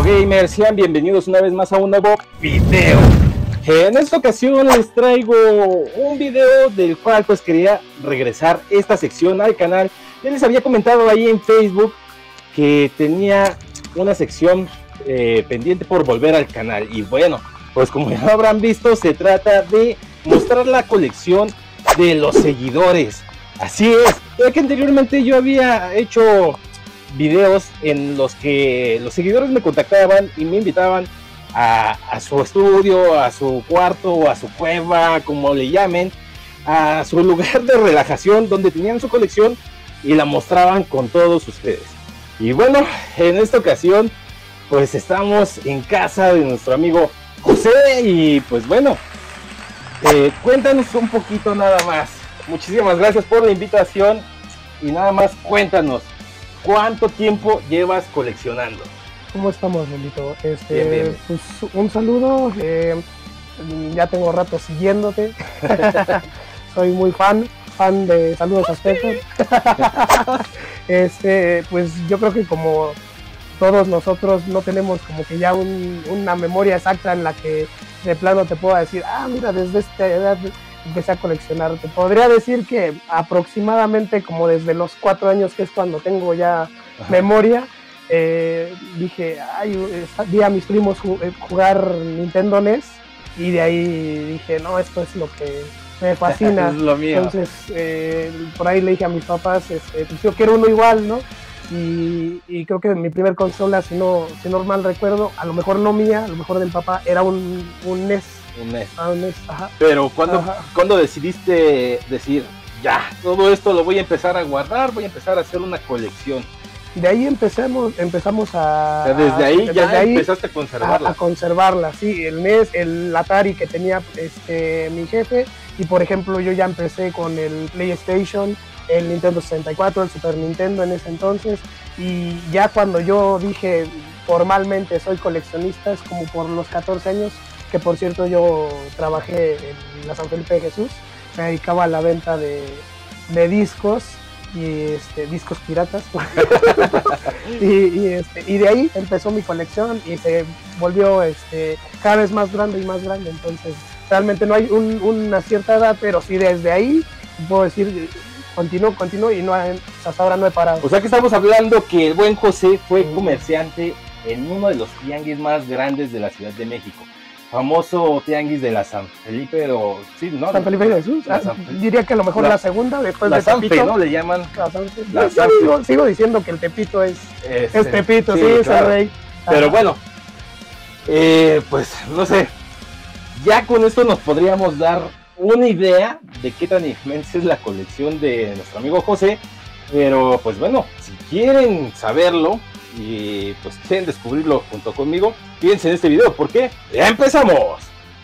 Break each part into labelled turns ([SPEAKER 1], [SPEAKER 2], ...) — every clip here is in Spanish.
[SPEAKER 1] gamers, sean bienvenidos una vez más a un nuevo video. En esta ocasión les traigo un video del cual pues quería regresar esta sección al canal. Ya les había comentado ahí en Facebook que tenía una sección pendiente por volver al canal. Y bueno, pues como ya habrán visto, se trata de mostrar la colección de los seguidores. Así es, ya que anteriormente yo había hecho videos en los que los seguidores me contactaban y me invitaban a su estudio, a su cuarto, a su cueva, como le llamen, a su lugar de relajación donde tenían su colección y la mostraban con todos ustedes. Y bueno, en esta ocasión pues estamos en casa de nuestro amigo José y pues bueno, cuéntanos un poquito nada más. Muchísimas gracias por la invitación y nada más cuéntanos, ¿cuánto tiempo llevas coleccionando?
[SPEAKER 2] ¿Cómo estamos, Lolito?
[SPEAKER 1] Bien, bien.
[SPEAKER 2] Pues un saludo, ya tengo rato siguiéndote, soy muy fan de Saludos Aztecas. Pues yo creo que como todos nosotros no tenemos como que ya una memoria exacta en la que de plano te puedo decir, mira, desde esta edad empecé a coleccionar. Te podría decir que aproximadamente como desde los 4 años, que es cuando tengo ya memoria, dije, vi a mis primos jugar Nintendo NES y de ahí dije, no, esto es lo que me fascina.
[SPEAKER 1] Es lo mío.
[SPEAKER 2] Entonces, por ahí le dije a mis papás, pues yo quiero uno igual, ¿no? Y creo que mi primer consola, si no mal recuerdo, a lo mejor no mía, a lo mejor del papá, era un NES.
[SPEAKER 1] Un NES.
[SPEAKER 2] Un NES, ajá.
[SPEAKER 1] Pero ¿cuándo decidiste decir, ya, todo esto lo voy a empezar a guardar, voy a empezar a hacer una colección?
[SPEAKER 2] De ahí empezamos a...
[SPEAKER 1] O sea, desde ahí
[SPEAKER 2] desde
[SPEAKER 1] empezaste a conservarla.
[SPEAKER 2] A conservarla, sí, el NES, el Atari que tenía mi jefe, y por ejemplo yo ya empecé con el PlayStation, el Nintendo 64, el Super Nintendo en ese entonces, y ya cuando yo dije formalmente soy coleccionista es como por los 14 años, que por cierto yo trabajé en la San Felipe de Jesús, me dedicaba a la venta de discos, y discos piratas y de ahí empezó mi colección y se volvió cada vez más grande y más grande. Entonces realmente no hay una cierta edad, pero sí desde ahí puedo decir continúo y no hasta ahora no he parado.
[SPEAKER 1] O sea que estamos hablando que el buen José fue comerciante en uno de los tianguis más grandes de la Ciudad de México, famoso tianguis de la San Felipe, o sí, ¿no?
[SPEAKER 2] San Felipe de Jesús. Diría que a lo mejor la segunda, después
[SPEAKER 1] la
[SPEAKER 2] de
[SPEAKER 1] Sanfe,
[SPEAKER 2] Tepito,
[SPEAKER 1] ¿no? Le llaman
[SPEAKER 2] la sigo diciendo que el Tepito es Tepito, sí, es
[SPEAKER 1] claro.
[SPEAKER 2] el rey.
[SPEAKER 1] Pero bueno, pues no sé, ya con esto nos podríamos dar una idea de qué tan inmensa es la colección de nuestro amigo José. Pero pues bueno, si quieren saberlo y pues quieren descubrirlo junto conmigo, fíjense en este video porque ya empezamos.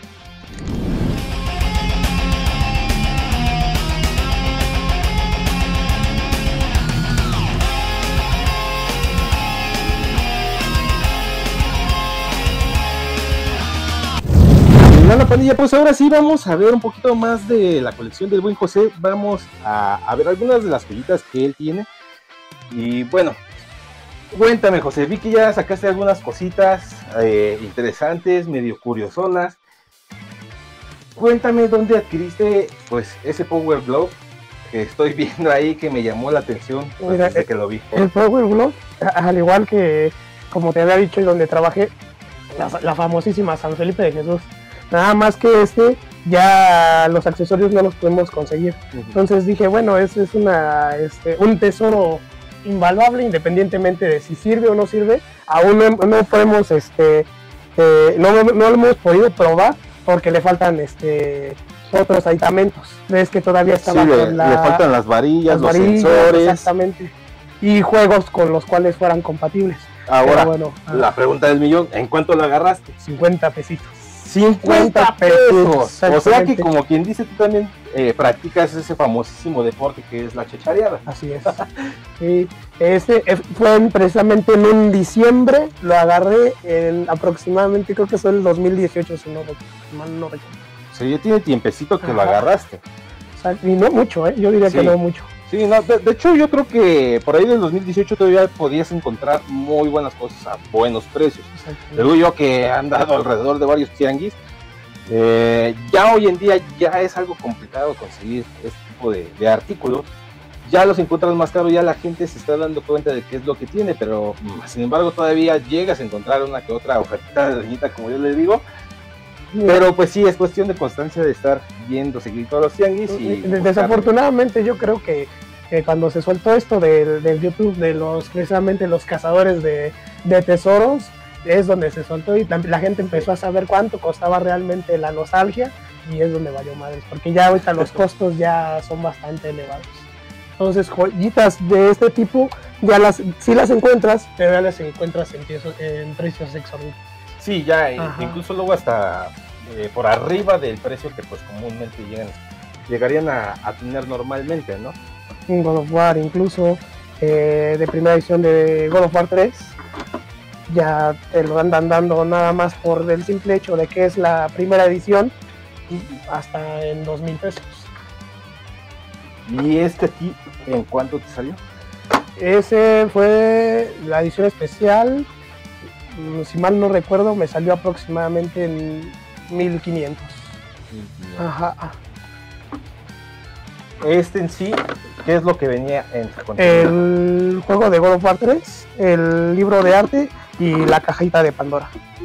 [SPEAKER 1] La pandilla, pues ahora sí vamos a ver un poquito más de la colección del buen José. Vamos a ver algunas de las joyitas que él tiene. Y bueno, cuéntame, José, vi que ya sacaste algunas cositas interesantes, medio curiosonas. Cuéntame dónde adquiriste pues ese Power Glove que estoy viendo ahí, que me llamó la atención desde que lo vi.
[SPEAKER 2] El Power Glove, al igual que como te había dicho y donde trabajé, la famosísima San Felipe de Jesús. Nada más que ya los accesorios no los podemos conseguir. Entonces dije, bueno, es un tesoro invaluable, independientemente de si sirve o no sirve. Aún no podemos, no lo hemos podido probar porque le faltan otros aditamentos. Ves que todavía estaba
[SPEAKER 1] le faltan las varillas, los sensores.
[SPEAKER 2] Exactamente. Y juegos con los cuales fueran compatibles.
[SPEAKER 1] Ahora, bueno, la pregunta del millón, ¿en cuánto lo agarraste?
[SPEAKER 2] 50 pesitos.
[SPEAKER 1] 50 pesos. O sea que, como quien dice, tú también practicas ese famosísimo deporte que es la chachareada.
[SPEAKER 2] Así es. Sí, fue precisamente en un diciembre, lo agarré en aproximadamente, creo que fue el 2018, si no recuerdo.
[SPEAKER 1] O sea, ya tiene tiempecito que lo agarraste.
[SPEAKER 2] O sea, y no mucho, yo diría que no mucho.
[SPEAKER 1] Sí, no, de hecho yo creo que por ahí del 2018 todavía podías encontrar muy buenas cosas a buenos precios. Luego yo que he andado alrededor de varios tianguis, ya hoy en día ya es algo complicado conseguir este tipo de artículos. Ya los encuentras más caros, ya la gente se está dando cuenta de qué es lo que tiene, pero sin embargo todavía llegas a encontrar una que otra oferta de doñita, como yo les digo. Pero pues sí, es cuestión de constancia, de estar viendo, seguir todos los tianguis. Y
[SPEAKER 2] desafortunadamente yo creo que cuando se soltó esto del YouTube, de precisamente los cazadores de tesoros, es donde se soltó y la gente empezó a saber cuánto costaba realmente la nostalgia, y es donde valió madres, porque ya ahorita los costos ya son bastante elevados. Entonces joyitas de este tipo sí las encuentras, pero ya las encuentras en precios exorbitantes.
[SPEAKER 1] Sí, ya, incluso luego hasta por arriba del precio que pues comúnmente llegarían a tener normalmente, ¿no?
[SPEAKER 2] Un God of War, incluso de primera edición de God of War 3, ya te lo andan dando nada más por el simple hecho de que es la primera edición, hasta en 2,000 pesos.
[SPEAKER 1] ¿Y este aquí en cuánto te salió?
[SPEAKER 2] Ese fue la edición especial. Si mal no recuerdo, me salió aproximadamente en 1,500. Ajá.
[SPEAKER 1] Este en sí, ¿qué es lo que venía en su contenido?
[SPEAKER 2] El juego de God of War 3, el libro de arte y la cajita de Pandora.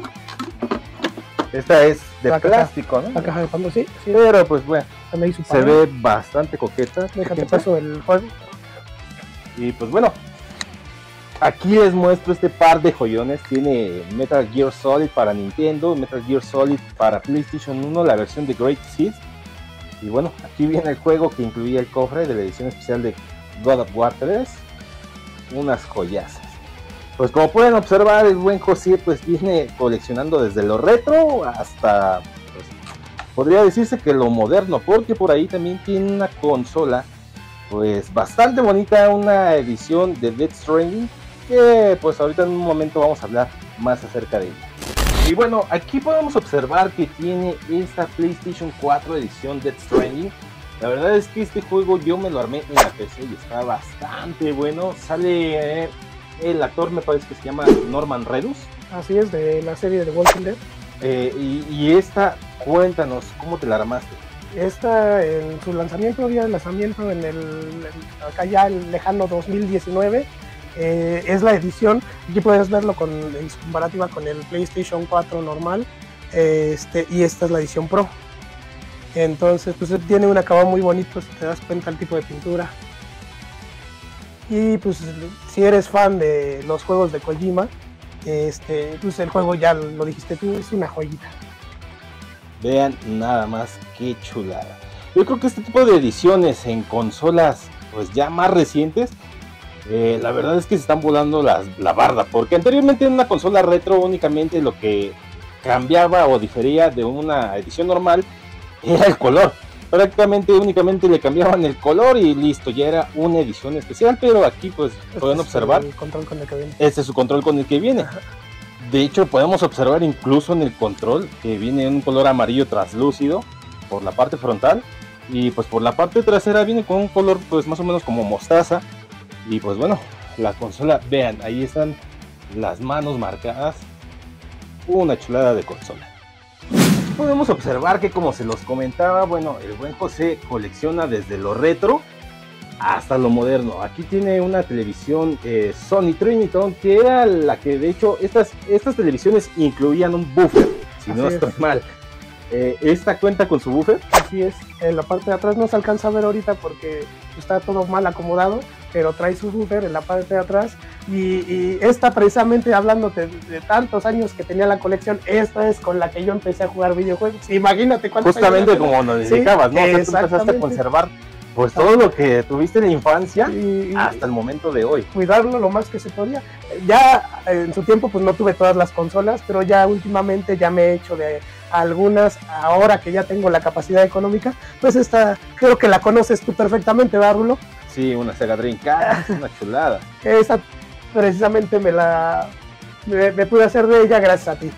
[SPEAKER 1] Esta es de plástico, ¿no?
[SPEAKER 2] La caja de Pandora, sí.
[SPEAKER 1] Pero pues bueno, se ve bastante coqueta.
[SPEAKER 2] Déjate paso el juego.
[SPEAKER 1] Y pues bueno, aquí les muestro este par de joyones. Tiene Metal Gear Solid para Nintendo, Metal Gear Solid para PlayStation 1, la versión de Great Seed. Y bueno, aquí viene el juego que incluía el cofre de la edición especial de God of War 3. Unas joyazas. Pues como pueden observar, el buen José pues viene coleccionando desde lo retro hasta, pues, podría decirse que lo moderno, porque por ahí también tiene una consola pues bastante bonita, una edición de Death Stranding, que pues ahorita en un momento vamos a hablar más acerca de ella. Y bueno, aquí podemos observar que tiene esta PlayStation 4 edición Death Stranding. La verdad es que este juego yo me lo armé en la PC y está bastante bueno. Sale el actor, me parece que se llama Norman Reedus.
[SPEAKER 2] Así es, de la serie de Walking Dead.
[SPEAKER 1] Y esta, cuéntanos, ¿cómo te la armaste?
[SPEAKER 2] Esta, en su día de lanzamiento acá ya el lejano 2019, es la edición. Aquí puedes verlo en su comparativa con el PlayStation 4 normal, y esta es la edición Pro. Entonces pues tiene un acabado muy bonito, si te das cuenta el tipo de pintura. Y pues si eres fan de los juegos de Kojima, pues el juego, ya lo dijiste tú, es una joyita.
[SPEAKER 1] Vean nada más qué chulada. Yo creo que este tipo de ediciones en consolas pues ya más recientes, la verdad es que se están volando la barda, porque anteriormente en una consola retro únicamente lo que cambiaba o difería de una edición normal era el color. Prácticamente únicamente le cambiaban el color y listo, ya era una edición especial. Pero aquí pues pueden observar,
[SPEAKER 2] el control con el que viene.
[SPEAKER 1] Este es su control con el que viene. De hecho podemos observar incluso en el control que viene en un color amarillo translúcido por la parte frontal, y pues por la parte trasera viene con un color pues más o menos como mostaza. Y pues bueno, la consola, vean, ahí están las manos marcadas. Una chulada de consola. Podemos observar que, como se los comentaba, bueno, el buen José colecciona desde lo retro hasta lo moderno. Aquí tiene una televisión Sony Triniton, que era la que, de hecho, estas televisiones incluían un buffer, si no estoy mal. Esta cuenta con su buffer.
[SPEAKER 2] Así es, en la parte de atrás no se alcanza a ver ahorita porque está todo mal acomodado, pero trae su buffer en la parte de atrás. Y esta, precisamente hablándote de tantos años que tenía la colección, esta es con la que yo empecé a jugar videojuegos. Imagínate cuántos
[SPEAKER 1] justamente
[SPEAKER 2] años
[SPEAKER 1] como nos dedicabas, ¿no? O sea, tú empezaste a conservar pues todo lo que tuviste en la infancia hasta el momento de hoy.
[SPEAKER 2] Cuidarlo lo más que se podía. Ya en su tiempo pues no tuve todas las consolas, pero ya últimamente ya me he hecho de algunas. Ahora que ya tengo la capacidad económica, pues esta creo que la conoces tú perfectamente, ¿verdad, Rulo?
[SPEAKER 1] Sí, una Sega Dreamcast, una chulada.
[SPEAKER 2] Esa precisamente me pude hacer de ella gracias a ti.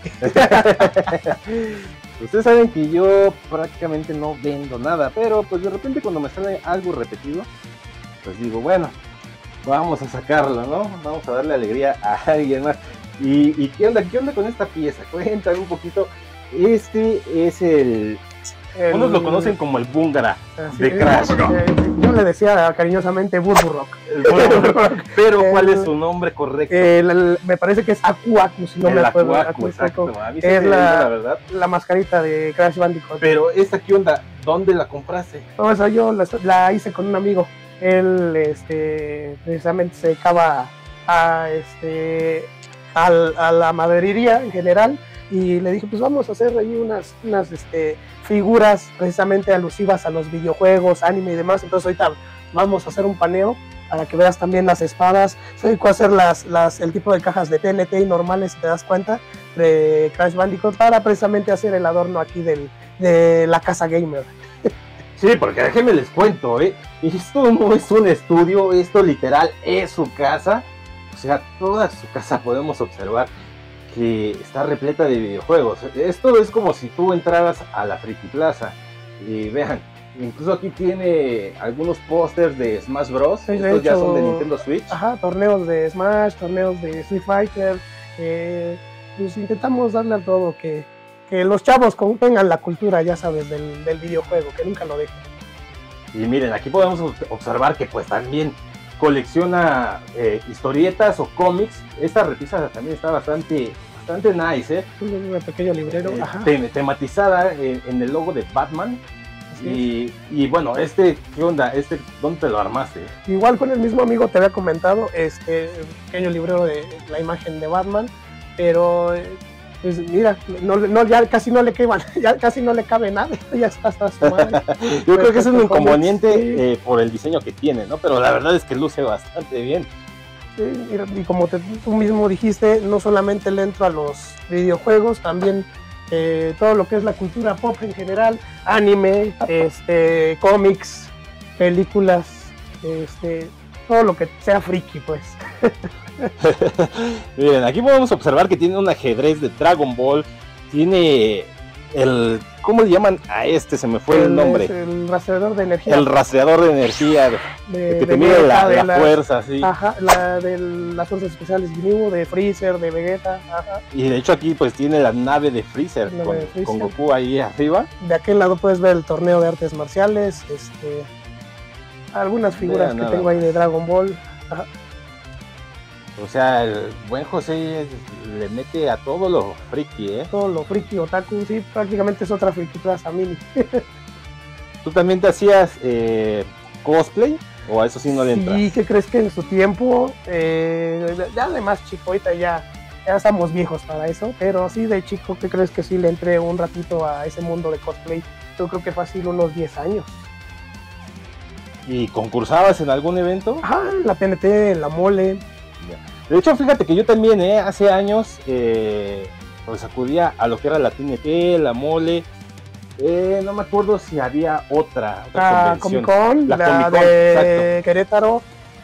[SPEAKER 1] Ustedes saben que yo prácticamente no vendo nada, pero pues de repente cuando me sale algo repetido, pues digo, bueno, vamos a sacarlo, ¿no? Vamos a darle alegría a alguien más. ¿Y qué onda con esta pieza? Cuéntame un poquito. Este es unos lo conocen como el Bungara de Crash.
[SPEAKER 2] Yo le decía cariñosamente Burburrock.
[SPEAKER 1] Pero ¿cuál es su nombre correcto?
[SPEAKER 2] Me parece que es Aku Aku, si no me acuerdo.
[SPEAKER 1] Exacto. A mí
[SPEAKER 2] es
[SPEAKER 1] la verdad.
[SPEAKER 2] La mascarita de Crash Bandicoot.
[SPEAKER 1] Pero esta, ¿qué onda? ¿Dónde la compraste?
[SPEAKER 2] No, o sea, yo la hice con un amigo. Él precisamente se dedicaba a la maderería en general, y le dije, pues vamos a hacer ahí unas figuras precisamente alusivas a los videojuegos, anime y demás. Entonces ahorita vamos a hacer un paneo para que veas también las espadas. Se dedicó a hacer el tipo de cajas de TNT normales, si te das cuenta, de Crash Bandicoot, para precisamente hacer el adorno aquí de la casa gamer.
[SPEAKER 1] Sí, porque déjenme les cuento, esto no es un estudio, esto literal es su casa. O sea, toda su casa podemos observar que está repleta de videojuegos. Esto es como si tú entraras a la Friki Plaza y vean, incluso aquí tiene algunos pósters de Smash Bros.
[SPEAKER 2] Sí,
[SPEAKER 1] estos ya son de Nintendo Switch.
[SPEAKER 2] Ajá, torneos de Smash, torneos de Street Fighter. Pues intentamos darle a todo, que los chavos tengan la cultura, ya sabes, del videojuego, que nunca lo dejen.
[SPEAKER 1] Y miren, aquí podemos observar que pues también colecciona historietas o cómics. Esta repisa también está bastante nice,
[SPEAKER 2] Un pequeño librero,
[SPEAKER 1] tematizada en el logo de Batman. Y bueno, ¿qué onda? ¿Dónde te lo armaste?
[SPEAKER 2] Igual con el mismo amigo te había comentado, pequeño librero de la imagen de Batman, pero pues mira, ya casi no le cabe nada, ya está hasta su madre.
[SPEAKER 1] Yo creo que es un inconveniente por el diseño que tiene, ¿no? Pero la verdad es que luce bastante bien.
[SPEAKER 2] Sí, mira, y como tú mismo dijiste, no solamente le entro a los videojuegos, también todo lo que es la cultura pop en general, anime, cómics, películas, todo lo que sea friki, pues.
[SPEAKER 1] Miren, aquí podemos observar que tiene un ajedrez de Dragon Ball, tiene ¿cómo le llaman a se me fue el nombre?
[SPEAKER 2] El rastreador de energía.
[SPEAKER 1] El rastreador de energía, que te mide la fuerza, sí.
[SPEAKER 2] Ajá, de las fuerzas especiales Ginyu, de Freezer, de Vegeta, ajá.
[SPEAKER 1] Y de hecho aquí pues tiene la nave de Freezer, con Goku ahí arriba.
[SPEAKER 2] De aquel lado puedes ver el torneo de artes marciales, algunas figuras que tengo ahí de Dragon Ball. Ajá.
[SPEAKER 1] O sea, el buen José le mete a todo lo friki,
[SPEAKER 2] Todo lo friki, otaku, sí, prácticamente es otra Friki Plaza mini.
[SPEAKER 1] ¿Tú también te hacías cosplay? ¿O a eso sí no le entras?
[SPEAKER 2] Sí, ¿qué crees que en su tiempo? Ya de más chico, ahorita ya estamos viejos para eso, pero sí de chico, ¿qué crees que sí le entré un ratito a ese mundo de cosplay? Yo creo que fácil unos 10 años.
[SPEAKER 1] ¿Y concursabas en algún evento?
[SPEAKER 2] Ajá, la TNT, la Mole.
[SPEAKER 1] De hecho, fíjate que yo también, hace años, pues acudía a lo que era la TNT, la Mole. No me acuerdo si había otra convención.
[SPEAKER 2] Comic-Con, la
[SPEAKER 1] Comic-Con,
[SPEAKER 2] de
[SPEAKER 1] exacto.
[SPEAKER 2] Querétaro.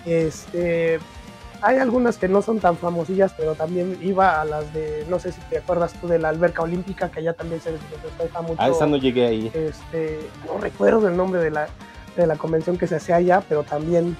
[SPEAKER 2] Hay algunas que no son tan famosillas, pero también iba a las de, no sé si te acuerdas tú de la alberca olímpica, que allá también se festeja mucho.
[SPEAKER 1] A esa no llegué ahí.
[SPEAKER 2] No recuerdo el nombre de la convención que se hacía allá, pero también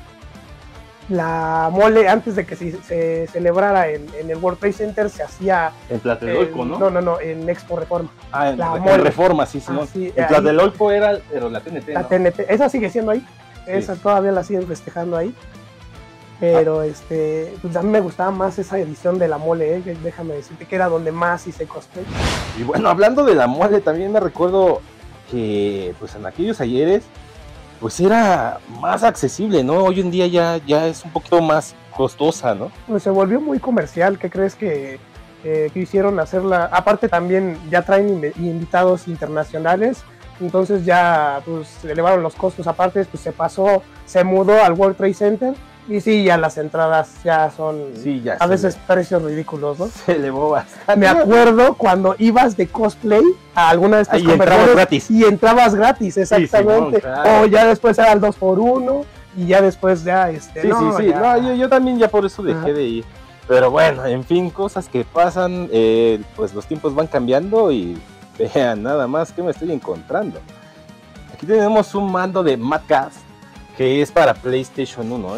[SPEAKER 2] la Mole, antes de que se celebrara en el World Trade Center, se hacía
[SPEAKER 1] en Tlatelolco, ¿no?
[SPEAKER 2] No, en Expo Reforma.
[SPEAKER 1] En Reforma, sí, Simón. En Tlatelolco pero la TNT,
[SPEAKER 2] la TNT, esa sigue siendo ahí, esa todavía la siguen festejando ahí, pero pues a mí me gustaba más esa edición de la Mole, déjame decirte que era donde más hice cosplay.
[SPEAKER 1] Y bueno, hablando de la Mole, también me recuerdo que pues en aquellos ayeres pues era más accesible, ¿no? Hoy en día ya es un poquito más costosa, ¿no?
[SPEAKER 2] Pues se volvió muy comercial. ¿Qué crees que quisieron hacerla? Aparte también ya traen invitados internacionales, entonces ya pues elevaron los costos. Aparte pues se mudó al World Trade Center. Y sí, ya las entradas ya son a veces precios ridículos, ¿no?
[SPEAKER 1] Se elevó bastante.
[SPEAKER 2] Me acuerdo cuando ibas de cosplay a alguna de estas
[SPEAKER 1] convenciones
[SPEAKER 2] y entrabas gratis, exactamente. Sí, Simón, claro. O ya después era el 2x1 y ya después ya
[SPEAKER 1] yo también ya por eso dejé de ir. Pero bueno, en fin, cosas que pasan, pues los tiempos van cambiando y vean nada más que me estoy encontrando. Aquí tenemos un mando de Mad Gas, que es para PlayStation 1.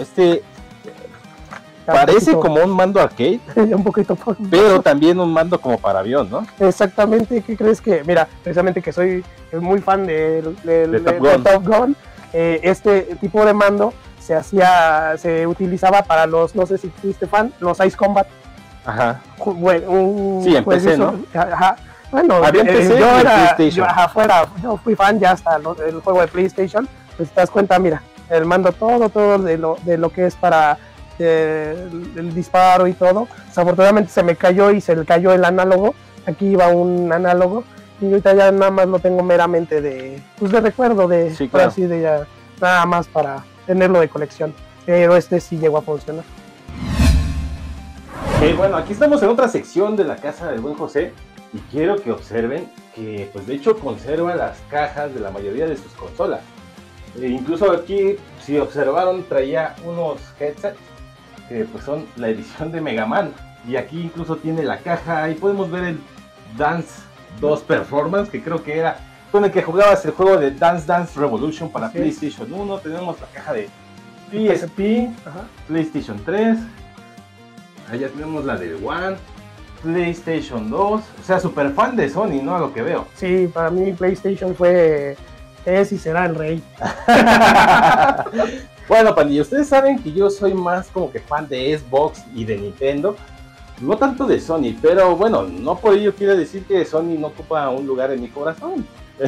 [SPEAKER 1] Parece como un mando arcade,
[SPEAKER 2] un poquito,
[SPEAKER 1] pero también un mando como para avión, ¿no?
[SPEAKER 2] Exactamente. ¿Qué crees que? Mira, precisamente que soy muy fan de Top Gun. Este tipo de mando se utilizaba para los, no sé si fuiste fan, los Ice Combat.
[SPEAKER 1] Ajá.
[SPEAKER 2] Bueno,
[SPEAKER 1] sí, empecé, ¿no?
[SPEAKER 2] Ajá. Bueno, yo fui fan ya hasta el juego de PlayStation. Pues te das cuenta, mira, el mando todo de lo que es para el disparo y todo. Desafortunadamente se me cayó y se le cayó el análogo. Aquí iba un análogo y ahorita ya nada más lo tengo meramente de recuerdo,
[SPEAKER 1] sí, claro.
[SPEAKER 2] así de ya, nada más para tenerlo de colección. Pero sí llegó a funcionar.
[SPEAKER 1] Bueno, aquí estamos en otra sección de la casa del buen José y quiero que observen que pues de hecho conserva las cajas de la mayoría de sus consolas. Incluso aquí, si observaron, traía unos headsets que pues son la edición de Mega Man, y aquí incluso tiene la caja. Ahí podemos ver el Dance 2 Performance, que creo que era con el que jugabas el juego de Dance Dance Revolution para PlayStation 1. Tenemos la caja de PSP, PlayStation 3, allá tenemos la del One, PlayStation 2, o sea, super fan de Sony, ¿no? A lo que veo.
[SPEAKER 2] Sí, para mí PlayStation es y será el rey.
[SPEAKER 1] Bueno, pandilla, ustedes saben que yo soy más como que fan de Xbox y de Nintendo, no tanto de Sony, pero bueno, no por ello quiere decir que Sony no ocupa un lugar en mi corazón.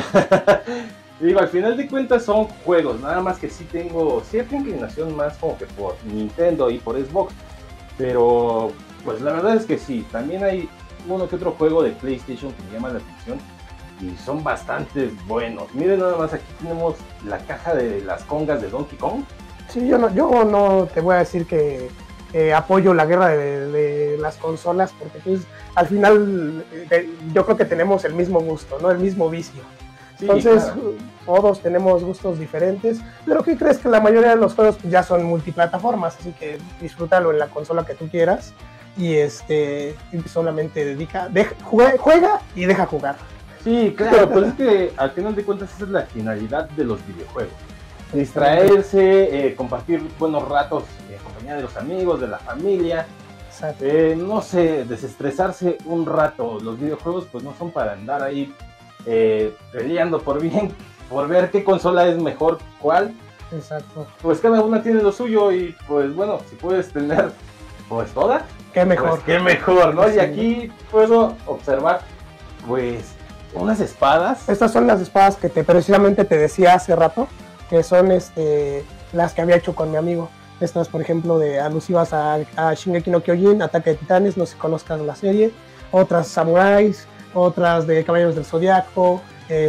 [SPEAKER 1] Digo, al final de cuentas son juegos, nada más que sí tengo cierta inclinación más como que por Nintendo y por Xbox, pero pues la verdad es que sí, también hay uno que otro juego de PlayStation que me llama la atención y son bastante buenos. Miren nada más, aquí tenemos la caja de las congas de Donkey Kong.
[SPEAKER 2] Sí, yo no te voy a decir que apoyo la guerra de las consolas, porque pues, al final yo creo que tenemos el mismo gusto, ¿no? El mismo vicio. Sí, entonces, claro, todos tenemos gustos diferentes, pero ¿qué crees? Que la mayoría de los juegos pues, ya son multiplataformas, así que disfrútalo en la consola que tú quieras y solamente juega y deja jugar.
[SPEAKER 1] Sí, claro, pues es que al final de cuentas esa es la finalidad de los videojuegos. Distraerse, compartir buenos ratos en compañía de los amigos, de la familia, no sé, desestresarse un rato. Los videojuegos pues no son para andar ahí peleando por ver qué consola es mejor, cuál.
[SPEAKER 2] Exacto.
[SPEAKER 1] Pues cada una tiene lo suyo y pues bueno, si puedes tener pues todas,
[SPEAKER 2] qué mejor.
[SPEAKER 1] Pues, qué mejor, ¿no? Sí. Y aquí puedo observar pues unas espadas.
[SPEAKER 2] Estas son las espadas que precisamente te decía hace rato, que son las que había hecho con mi amigo. Estas, por ejemplo, alusivas a Shingeki no Kyojin, Ataque de Titanes, no sé si conozcas la serie. Otras samuráis, otras de Caballeros del Zodiaco,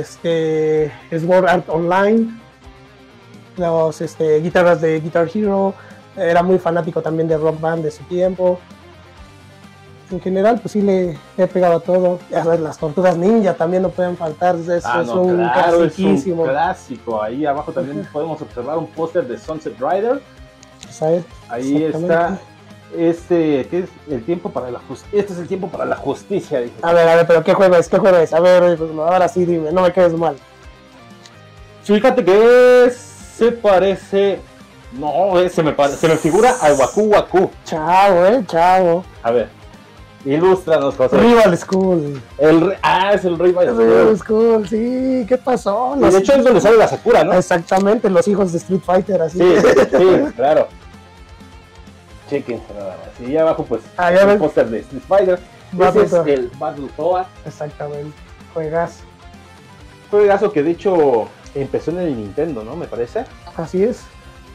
[SPEAKER 2] Sword Art Online, los guitarras de Guitar Hero. Era muy fanático también de Rock Band de su tiempo. En general, pues sí le he pegado a todo. Ya sabes, las tortugas ninja también no pueden faltar. Es un clasiquísimo.
[SPEAKER 1] Es un clásico. Ahí abajo también podemos observar un póster de Sunset Rider.
[SPEAKER 2] ¿Sabes?
[SPEAKER 1] Ahí está. ¿Qué es el tiempo para la justicia? Este es el tiempo para la justicia. Dije.
[SPEAKER 2] A ver, pero ¿qué juego es? A ver, pues, ahora sí dime, no me quedes mal.
[SPEAKER 1] Fíjate que se parece. No, se me figura al Waku Waku.
[SPEAKER 2] Chavo.
[SPEAKER 1] A ver. Ilústranos, José.
[SPEAKER 2] Rival School.
[SPEAKER 1] Es el Rival
[SPEAKER 2] School, sí, ¿qué pasó?
[SPEAKER 1] Y de hecho es donde sale la Sakura, ¿no?
[SPEAKER 2] Exactamente, los hijos de Street Fighter, así.
[SPEAKER 1] Sí, claro. Chequense nada más. Y abajo, pues, el póster de Street Fighter. Ese es el Battle Toad.
[SPEAKER 2] Exactamente,
[SPEAKER 1] Juegazo que de hecho empezó en el Nintendo, ¿no? Me parece.
[SPEAKER 2] Así es.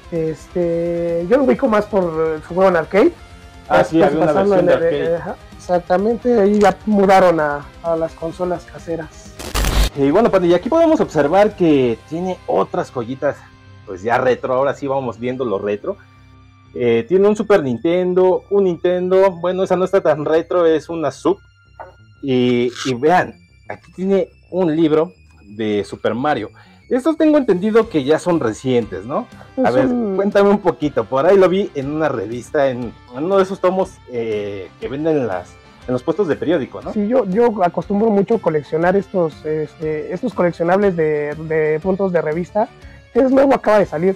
[SPEAKER 2] Yo lo ubico más por su juego en arcade.
[SPEAKER 1] Sí, había una versión de arcade.
[SPEAKER 2] Exactamente, ahí ya mudaron a las consolas caseras.
[SPEAKER 1] Y bueno, pandilla, aquí podemos observar que tiene otras joyitas, pues ya retro. Ahora sí vamos viendo lo retro. Tiene un Super Nintendo, un Nintendo, bueno, esa no está tan retro, es una Sub. Y vean, aquí tiene un libro de Super Mario. Estos tengo entendido que ya son recientes, ¿no? A ver, cuéntame un poquito. Por ahí lo vi en una revista, en uno de esos tomos que venden en los puestos de periódico, ¿no?
[SPEAKER 2] Sí, yo acostumbro mucho coleccionar estos coleccionables de puntos de revista. Es nuevo, acaba de salir.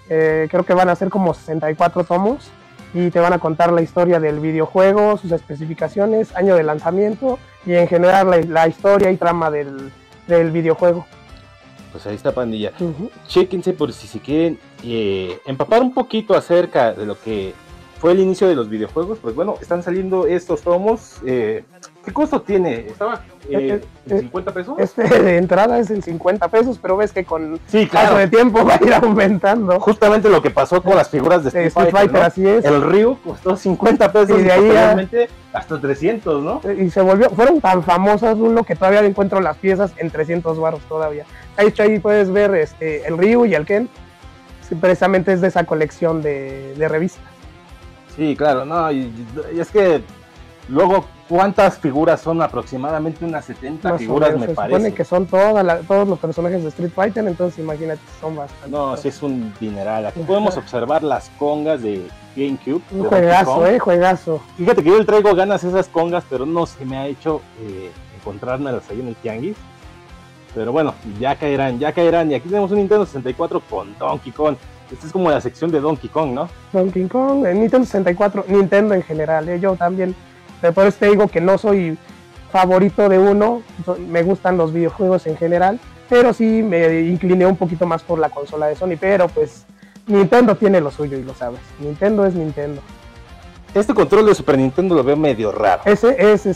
[SPEAKER 2] Creo que van a ser como 64 tomos y te van a contar la historia del videojuego, sus especificaciones, año de lanzamiento y en general la historia y trama del videojuego.
[SPEAKER 1] Pues ahí está, pandilla. Chéquense por si se quieren empapar un poquito acerca de lo que fue el inicio de los videojuegos. Pues bueno, están saliendo estos tomos. ¿Qué costo tiene? ¿Estaba en 50 pesos?
[SPEAKER 2] De entrada es en 50 pesos, pero ves que con
[SPEAKER 1] paso
[SPEAKER 2] de tiempo va a ir aumentando.
[SPEAKER 1] Justamente lo que pasó con las figuras de Street Fighter, ¿no?
[SPEAKER 2] Así es.
[SPEAKER 1] El Ryu costó 50 pesos
[SPEAKER 2] y de ahí
[SPEAKER 1] hasta 300, ¿no?
[SPEAKER 2] Y fueron tan famosas, Rulo, que todavía encuentro las piezas en 300 baros todavía. Ahí puedes ver el Ryu y el Ken. Sí, precisamente es de esa colección de revistas.
[SPEAKER 1] Sí, claro, no, y es que luego, ¿cuántas figuras son? Aproximadamente unas 70 figuras, me parece.
[SPEAKER 2] Se supone que son todos los personajes de Street Fighter, entonces imagínate, son bastantes.
[SPEAKER 1] No, sí es un dineral. Aquí podemos observar las congas de GameCube.
[SPEAKER 2] Un juegazo, juegazo.
[SPEAKER 1] Fíjate que yo le traigo ganas a esas congas, pero no se me ha hecho encontrármelas ahí en el tianguis. Pero bueno, ya caerán. Y aquí tenemos un Nintendo 64 con Donkey Kong. Esta es como la sección de Donkey Kong, ¿no?
[SPEAKER 2] Donkey Kong, Nintendo 64, Nintendo en general, yo también. Por eso te digo que no soy favorito de uno, me gustan los videojuegos en general, pero sí me incliné un poquito más por la consola de Sony, pero pues Nintendo tiene lo suyo y lo sabes. Nintendo es Nintendo.
[SPEAKER 1] Este control de Super Nintendo lo veo medio raro.
[SPEAKER 2] Ese es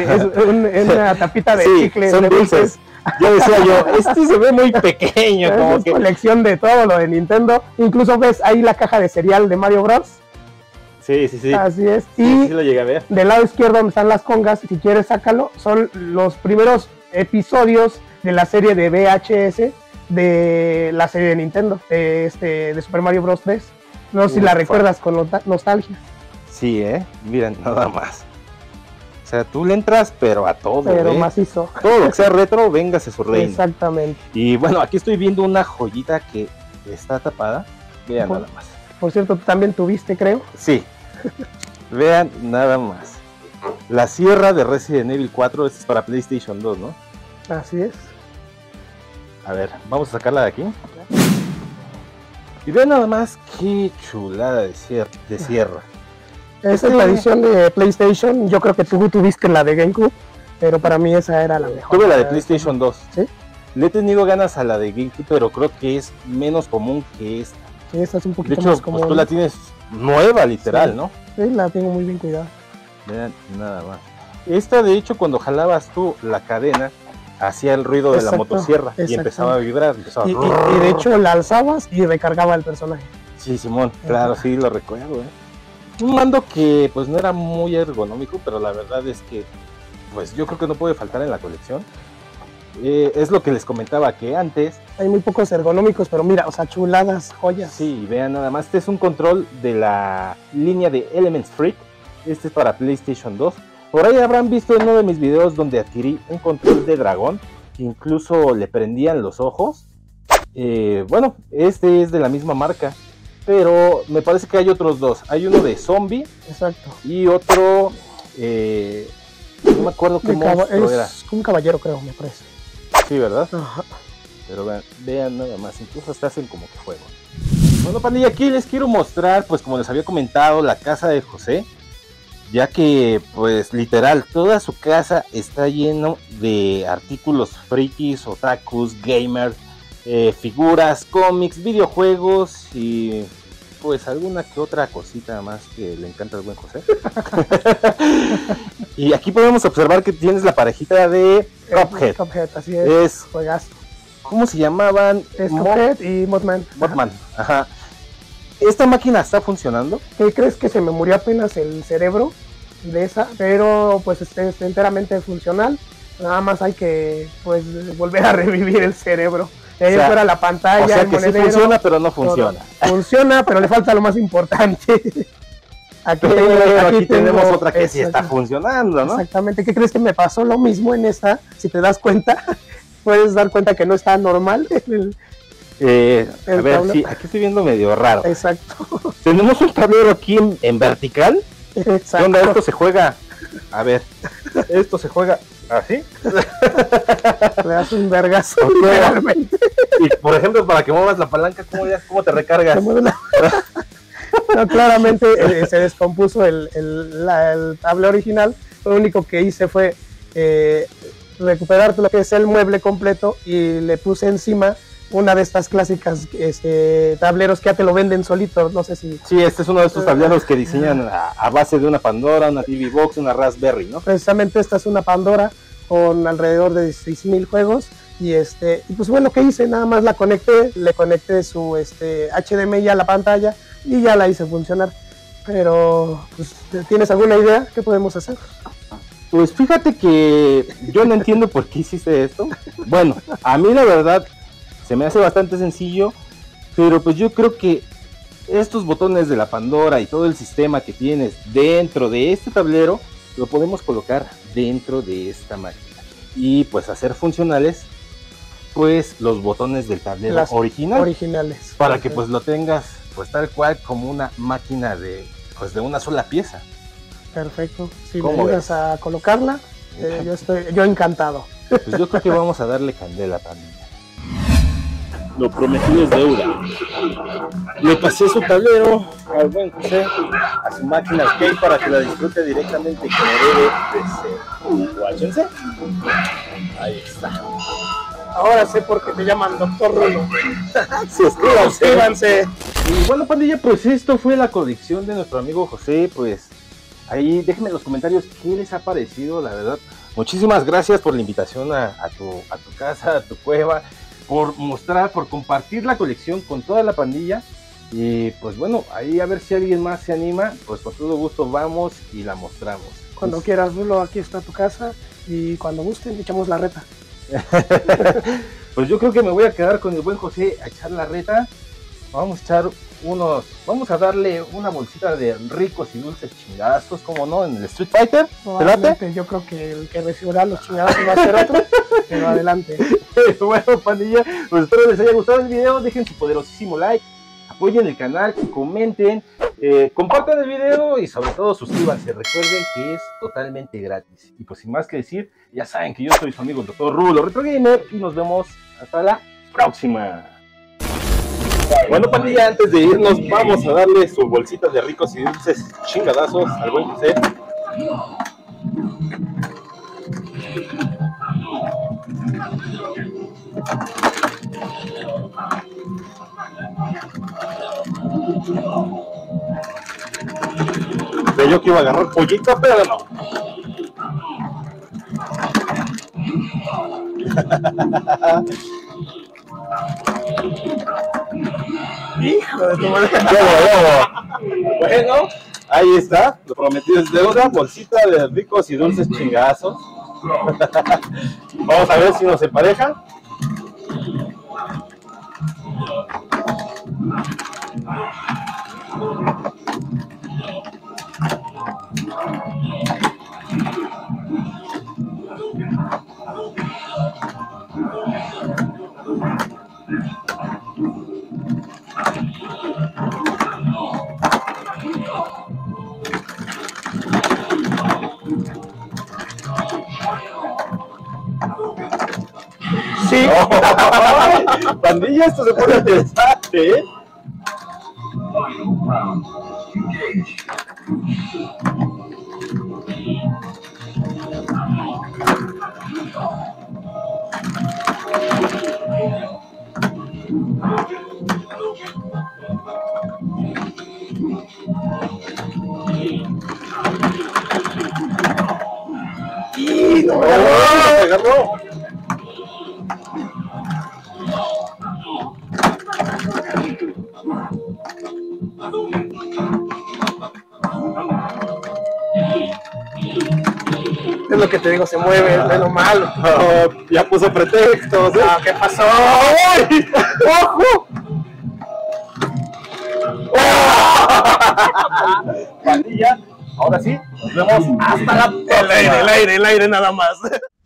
[SPEAKER 2] una tapita de chicle.
[SPEAKER 1] Son dulces. Ya decía yo, este se ve muy pequeño. Como
[SPEAKER 2] es colección de todo lo de Nintendo. Incluso ves ahí la caja de cereal de Mario Bros.
[SPEAKER 1] Sí.
[SPEAKER 2] Así es. Y
[SPEAKER 1] sí lo llegué a ver.
[SPEAKER 2] Del lado izquierdo donde están las congas, si quieres sácalo, son los primeros episodios de la serie de VHS de la serie de Nintendo, de Super Mario Bros. 3. No sé si la recuerdas con nostalgia.
[SPEAKER 1] Sí, miren, nada más. O sea, tú le entras, pero a todo.
[SPEAKER 2] Pero macizo.
[SPEAKER 1] Todo lo que sea retro, véngase su reino.
[SPEAKER 2] Exactamente.
[SPEAKER 1] Y bueno, aquí estoy viendo una joyita que está tapada. Vean nada más.
[SPEAKER 2] Por cierto, tú también tuviste, creo.
[SPEAKER 1] Sí. Vean nada más. La sierra de Resident Evil 4, esta es para PlayStation 2, ¿no?
[SPEAKER 2] Así es.
[SPEAKER 1] A ver, vamos a sacarla de aquí. Y vean nada más qué chulada de sierra.
[SPEAKER 2] Esa es la edición de PlayStation. Yo creo que tú tuviste la de GameCube, pero para mí esa era la mejor.
[SPEAKER 1] Tuve la de PlayStation 2.
[SPEAKER 2] ¿Sí?
[SPEAKER 1] Le he tenido ganas a la de GameCube, pero creo que es menos común que esta.
[SPEAKER 2] Sí, esta es un poquito
[SPEAKER 1] de hecho,
[SPEAKER 2] más común.
[SPEAKER 1] Pues tú la tienes nueva, literal,
[SPEAKER 2] sí,
[SPEAKER 1] ¿no?
[SPEAKER 2] Sí, la tengo muy bien cuidada.
[SPEAKER 1] Vean, nada más. Esta, de hecho, cuando jalabas tú la cadena, hacía el ruido de la motosierra y empezaba a vibrar.
[SPEAKER 2] Y de hecho la alzabas y recargaba el personaje.
[SPEAKER 1] Sí, Simón, claro, sí, lo recuerdo, Un mando que pues no era muy ergonómico, pero la verdad es que pues yo creo que no puede faltar en la colección. Es lo que les comentaba, que antes
[SPEAKER 2] hay muy pocos ergonómicos, pero mira, o sea, chuladas, joyas.
[SPEAKER 1] Sí, vean nada más, este es un control de la línea de Elements Freak. Este es para PlayStation 2. Por ahí habrán visto en uno de mis videos donde adquirí un control de dragón, que incluso le prendían los ojos. Bueno, este es de la misma marca, pero me parece que hay otros dos. Hay uno de zombie.
[SPEAKER 2] Exacto.
[SPEAKER 1] Y otro, no me acuerdo qué monstruo era.
[SPEAKER 2] Es un caballero, creo, me parece.
[SPEAKER 1] Sí, ¿verdad?
[SPEAKER 2] Ajá.
[SPEAKER 1] Pero vean nada más, incluso hasta hacen como que juego. Bueno, pandilla, aquí les quiero mostrar, pues como les había comentado, la casa de José, ya que, pues literal, toda su casa está lleno de artículos frikis, otakus, gamers, figuras, cómics, videojuegos y pues alguna que otra cosita más que le encanta al buen José. Y aquí podemos observar que tienes la parejita de Cuphead.
[SPEAKER 2] Cuphead, así es. Juegazo.
[SPEAKER 1] ¿Cómo se llamaban?
[SPEAKER 2] Es Cuphead y Mothman.
[SPEAKER 1] Mothman, ajá. ¿Esta máquina está funcionando?
[SPEAKER 2] ¿Qué crees? Que se me murió apenas el cerebro de esa, pero pues es enteramente funcional. Nada más hay que pues volver a revivir el cerebro. De ahí fuera la pantalla,
[SPEAKER 1] o sea
[SPEAKER 2] el
[SPEAKER 1] que
[SPEAKER 2] monedero.
[SPEAKER 1] Sí funciona, pero no funciona.
[SPEAKER 2] Funciona, pero le falta lo más importante.
[SPEAKER 1] Aquí tenemos otra que sí está funcionando, ¿no?
[SPEAKER 2] Exactamente. ¿Qué crees? Que me pasó lo mismo en esta? Si te das cuenta, puedes dar cuenta que no está normal.
[SPEAKER 1] A ver, sí, aquí estoy viendo medio raro.
[SPEAKER 2] Exacto.
[SPEAKER 1] Tenemos un tablero aquí en vertical.
[SPEAKER 2] Exacto.
[SPEAKER 1] ¿Dónde esto se juega? A ver, esto se juega así.
[SPEAKER 2] Le das un vergazo, realmente.
[SPEAKER 1] Y por ejemplo, para que muevas la palanca, ¿cómo te recargas?
[SPEAKER 2] No, claramente se descompuso el tablero original. Lo único que hice fue recuperar lo que es el mueble completo y le puse encima una de estas clásicas tableros que ya te lo venden solitos, no sé si...
[SPEAKER 1] Sí, este es uno de estos tableros que diseñan a base de una Pandora, una TV Box, una Raspberry, ¿no?
[SPEAKER 2] Precisamente esta es una Pandora con alrededor de 16,000 juegos y pues bueno, lo que hice, nada más la conecté, le conecté su HDMI a la pantalla y ya la hice funcionar. Pero, pues, ¿tienes alguna idea? ¿Qué podemos hacer?
[SPEAKER 1] Pues fíjate que yo no entiendo por qué hiciste esto. Bueno, a mí la verdad se me hace bastante sencillo, pero pues yo creo que estos botones de la Pandora y todo el sistema que tienes dentro de este tablero lo podemos colocar dentro de esta máquina y pues hacer funcionales pues los botones del tablero
[SPEAKER 2] originales
[SPEAKER 1] para que pues lo tengas pues tal cual como una máquina de una sola pieza.
[SPEAKER 2] Perfecto, si me ayudas a colocarla, yo encantado.
[SPEAKER 1] Pues yo creo que vamos a darle candela también. Lo prometido es deuda. Le pasé su tablero al buen José, a su máquina arcade para que la disfrute directamente con el Guáchense. Ahí está.
[SPEAKER 2] Ahora sé por qué te llaman Doctor Rulo.
[SPEAKER 1] Suscríbanse. Y bueno, pandilla, pues esto fue la colección de nuestro amigo José. Pues ahí déjenme en los comentarios qué les ha parecido, la verdad. Muchísimas gracias por la invitación a tu casa, a tu cueva, por mostrar, por compartir la colección con toda la pandilla. Y pues bueno, ahí a ver si alguien más se anima, pues con todo gusto vamos y la mostramos.
[SPEAKER 2] Cuando quieras, Rulo, aquí está tu casa y cuando gusten echamos la reta.
[SPEAKER 1] Pues yo creo que me voy a quedar con el buen José a echar la reta. Vamos a darle una bolsita de ricos y dulces chingazos, como no, en el Street Fighter.
[SPEAKER 2] Yo creo que el que recibirá los chingazos va a ser otro, pero adelante.
[SPEAKER 1] Bueno, pandilla, pues espero les haya gustado el video, dejen su poderosísimo like, apoyen el canal, comenten, compartan el video y sobre todo suscríbanse. Recuerden que es totalmente gratis. Y pues sin más que decir, ya saben que yo soy su amigo el Dr. Rulo Retro Gamer y nos vemos hasta la próxima. Bueno, pandilla, antes de irnos vamos a darle sus bolsitas de ricos y dulces chingadazos al buen José. Yo que iba a agarrar pollito, pero no.
[SPEAKER 2] Hijo de tu madre.
[SPEAKER 1] Bueno, ahí está, lo prometido es deuda, bolsita de ricos y dulces chingazos. Vamos a ver si nos emparejan.
[SPEAKER 2] Sí.
[SPEAKER 1] Oh, pandilla, esto se pone interesante, ¿eh?
[SPEAKER 2] Y no,
[SPEAKER 1] me agarró.
[SPEAKER 2] es lo que te digo, se mueve, es lo malo.
[SPEAKER 1] Oh, ya puso pretextos, ¿eh?
[SPEAKER 2] ¿Qué pasó?
[SPEAKER 1] ¡Ay! ¡Ojo! Pandilla, ahora sí, nos vemos hasta la próxima.
[SPEAKER 2] El aire nada más.